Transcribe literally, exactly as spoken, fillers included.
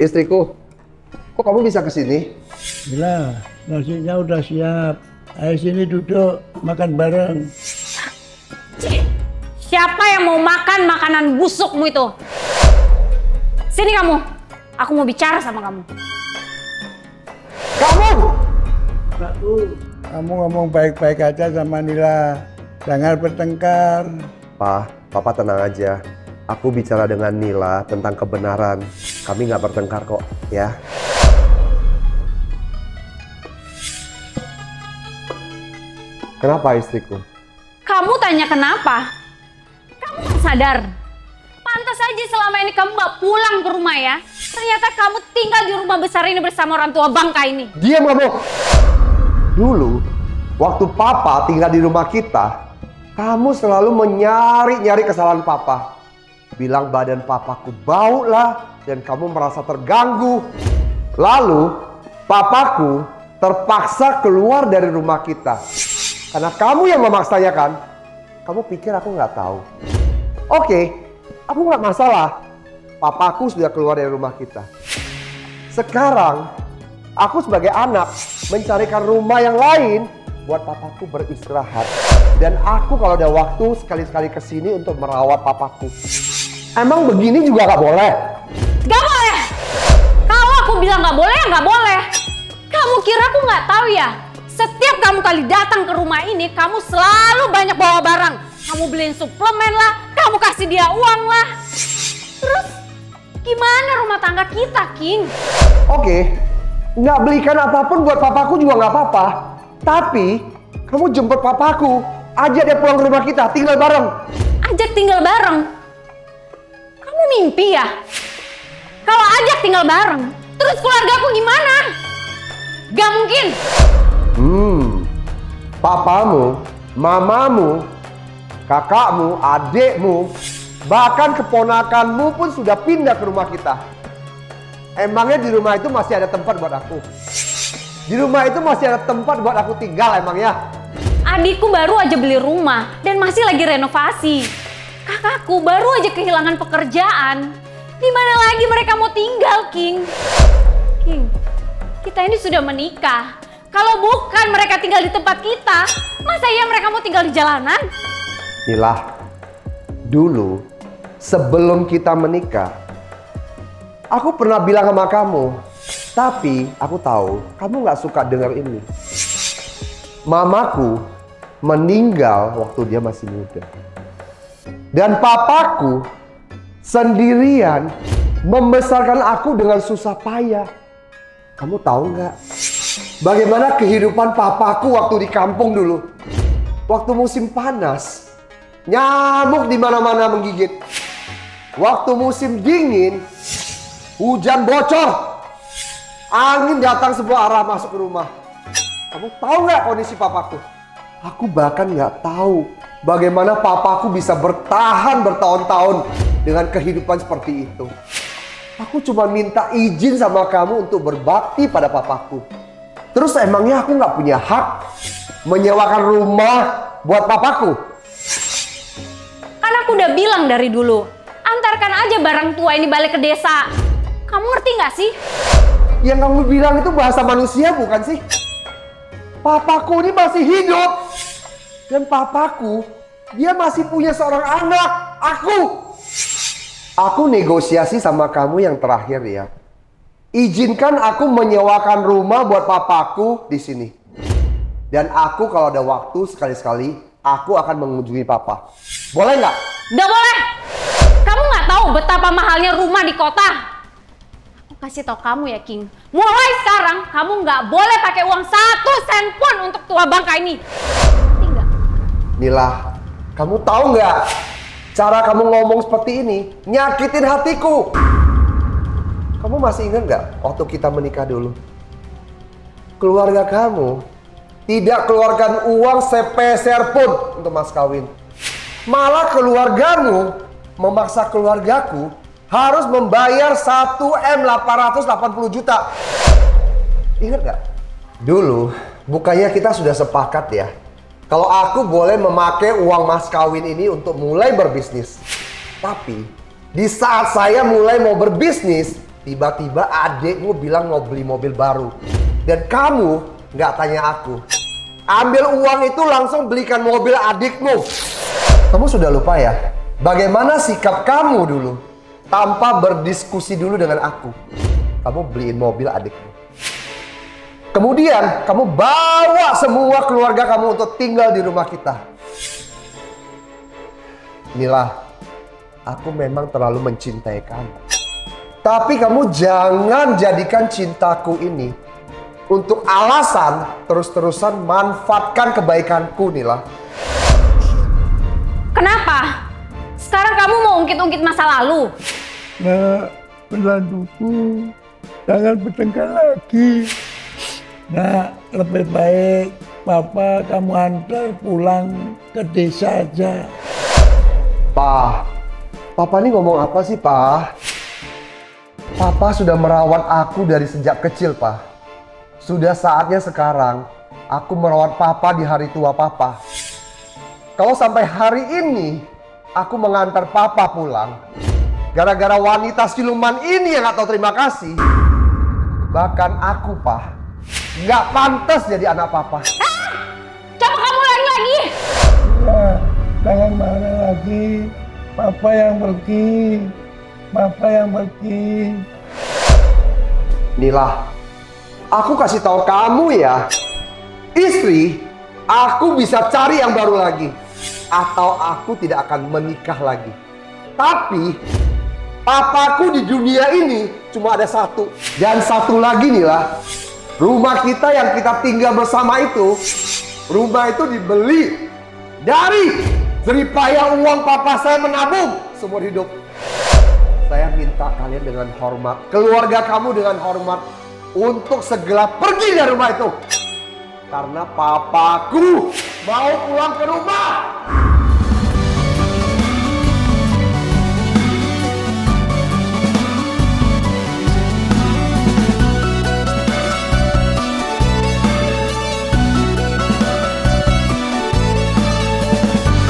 Istriku, kok kamu bisa kesini? Gila, nasinya udah siap. Ayo sini duduk, makan bareng. Siapa yang mau makan makanan busukmu itu? Sini kamu, aku mau bicara sama kamu. Kamu! Satu, kamu ngomong baik-baik aja sama Nila. Jangan bertengkar. Pa, Papa tenang aja. Aku bicara dengan Nila tentang kebenaran. Kami nggak bertengkar kok, ya. Kenapa istriku? Kamu tanya kenapa? Kamu nggak sadar? Pantas aja selama ini kamu nggak pulang ke rumah ya. Ternyata kamu tinggal di rumah besar ini bersama orang tua bangka ini. Diam kamu! Dulu, waktu Papa tinggal di rumah kita, kamu selalu menyari-nyari kesalahan Papa. Bilang badan papaku bau lah dan kamu merasa terganggu. Lalu papaku terpaksa keluar dari rumah kita. Karena kamu yang memaksanya kan? Kamu pikir aku nggak tahu? Oke, aku nggak masalah. Papaku sudah keluar dari rumah kita. Sekarang aku sebagai anak mencarikan rumah yang lain buat papaku beristirahat. Dan aku kalau ada waktu sekali-sekali kesini untuk merawat papaku. Emang begini juga gak boleh? Gak boleh! Kalau aku bilang gak boleh, ya gak boleh. Kamu kira aku gak tahu ya? Setiap kamu kali datang ke rumah ini, kamu selalu banyak bawa barang. Kamu beliin suplemen lah, kamu kasih dia uang lah. Terus gimana rumah tangga kita, King? Oke, gak belikan apapun buat papaku juga gak apa-apa. Tapi kamu jemput papaku, ajak dia pulang ke rumah kita, tinggal bareng. Ajak tinggal bareng? Kamu mimpi ya? Kalau ajak tinggal bareng, terus keluargaku gimana? Gak mungkin. Hmm, papamu, mamamu, kakakmu, adikmu, bahkan keponakanmu pun sudah pindah ke rumah kita. Emangnya di rumah itu masih ada tempat buat aku? Di rumah itu masih ada tempat buat aku tinggal emangnya? Adikku baru aja beli rumah dan masih lagi renovasi. Kakakku baru aja kehilangan pekerjaan. Di mana lagi mereka mau tinggal, King? King, kita ini sudah menikah. Kalau bukan mereka tinggal di tempat kita, masa iya mereka mau tinggal di jalanan? Nila, dulu sebelum kita menikah, aku pernah bilang sama kamu, tapi aku tahu kamu gak suka dengar ini. Mamaku meninggal waktu dia masih muda. Dan papaku sendirian membesarkan aku dengan susah payah. Kamu tahu nggak? Bagaimana kehidupan papaku waktu di kampung dulu? Waktu musim panas, nyamuk di mana-mana menggigit. Waktu musim dingin, hujan bocor. Angin datang sebuah arah masuk ke rumah. Kamu tahu nggak kondisi papaku? Aku bahkan nggak tahu bagaimana papaku bisa bertahan bertahun-tahun dengan kehidupan seperti itu. Aku cuma minta izin sama kamu untuk berbakti pada papaku. Terus emangnya aku nggak punya hak menyewakan rumah buat papaku? Kan aku udah bilang dari dulu, antarkan aja barang tua ini balik ke desa. Kamu ngerti nggak sih? Yang kamu bilang itu bahasa manusia bukan sih? Papaku ini masih hidup. Dan papaku, dia masih punya seorang anak, aku. Aku negosiasi sama kamu yang terakhir ya. Izinkan aku menyewakan rumah buat papaku di sini. Dan aku kalau ada waktu sekali-sekali, aku akan mengunjungi papa. Boleh nggak? Nggak boleh. Kamu nggak tahu betapa mahalnya rumah di kota. Aku kasih tau kamu ya, King. Mulai sekarang, kamu nggak boleh pakai uang satu sen pun untuk tua bangka ini. Ngerti nggak? Nila, kamu tahu nggak? Cara kamu ngomong seperti ini nyakitin hatiku. Kamu masih ingat nggak waktu kita menikah dulu? Keluarga kamu tidak keluarkan uang sepeser pun untuk mas kawin. Malah keluargamu memaksa keluargaku harus membayar satu M delapan ratus delapan puluh juta. Ingat nggak? Dulu bukannya kita sudah sepakat ya, kalau aku boleh memakai uang mas kawin ini untuk mulai berbisnis. Tapi di saat saya mulai mau berbisnis, Tiba-tiba adikmu bilang mau beli mobil baru. Dan kamu nggak tanya aku. Ambil uang itu langsung belikan mobil adikmu. Kamu sudah lupa ya? Bagaimana sikap kamu dulu? Tanpa berdiskusi dulu dengan aku. Kamu beliin mobil adikmu. Kemudian kamu bawa semua keluarga kamu untuk tinggal di rumah kita. Nila, aku memang terlalu mencintai kamu. Tapi kamu jangan jadikan cintaku ini untuk alasan terus-terusan manfaatkan kebaikanku, Nila. Kenapa? Sekarang kamu mau ungkit-ungkit masa lalu? Nah, pelanduku, jangan bertengkar lagi. Nah, lebih baik Papa kamu antar pulang ke desa aja. Pa, Papa ini ngomong apa sih, Pa? Papa sudah merawat aku dari sejak kecil, Pa. Sudah saatnya sekarang aku merawat Papa di hari tua Papa. Kalau sampai hari ini aku mengantar Papa pulang, gara-gara wanita siluman ini yang gak tahu terima kasih, bahkan aku, Pa, nggak pantas jadi anak Papa. Ah! Coba kamu lari lagi. Ya, jangan marah lagi. Papa yang pergi. Papa yang pergi. Nila, aku kasih tahu kamu ya, istri, aku bisa cari yang baru lagi, atau aku tidak akan menikah lagi. Tapi papaku di dunia ini cuma ada satu, dan satu lagi, Nila. Rumah kita yang kita tinggal bersama itu, rumah itu dibeli dari jeripaya uang papa saya menabung seumur hidup. Saya minta kalian dengan hormat, keluarga kamu dengan hormat, untuk segera pergi dari rumah itu. Karena papaku mau pulang ke rumah.